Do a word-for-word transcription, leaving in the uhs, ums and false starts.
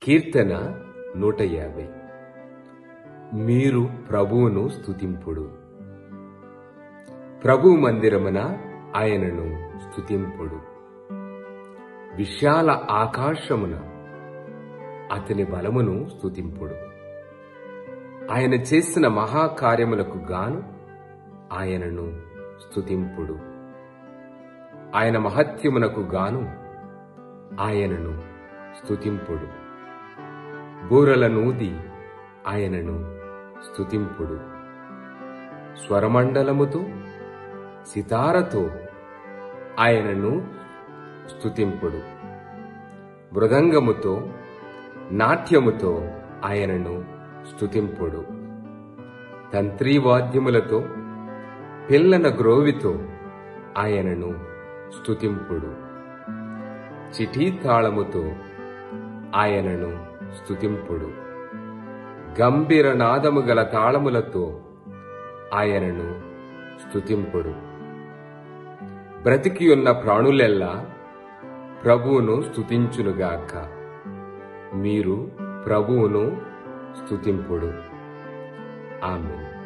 కీర్తన నూట యాభై. మీరు ప్రభువును స్తుతింపుడు. ప్రభు మందిరమున ఆయనను స్తుతింపుడు. విశాల ఆకాశమున అతని బలమును స్తుతింపుడు. ఆయన చేసిన మహాకార్యములకు గాను ఆయనను స్తుతింపుడు. ఆయన మహత్యమునకు గాను ఆయనను స్తుతింపుడు. బూరలనూది ఆయనను స్తుతింపుడు. స్వరమండలముతో సితారతో ఆయనను స్తుతింపుడు. మృదంగముతో నాట్యముతో ఆయనను స్తుతింపుడు. తంత్రీవాద్యములతో పిల్లన గ్రోవితో ఆయనను స్తుతింపుడు. చిఠీతాళముతో ఆయనను స్తుతింపుడు. గంభీర నాదము గల తాళములతో ఆయనను స్తుతింపుడు. బ్రతికియున్న ప్రాణులెల్లా ప్రభువును స్తుతించునుగాక. మీరు ప్రభువును స్తుతింపుడు. ఆమేన్.